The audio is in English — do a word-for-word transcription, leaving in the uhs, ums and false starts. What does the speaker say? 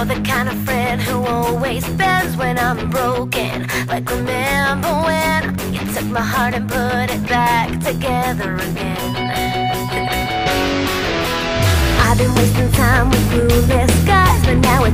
You're the kind of friend who always bends when I'm broken. Like remember when you took my heart and put it back together again. I've been wasting time with clueless guys, but now it's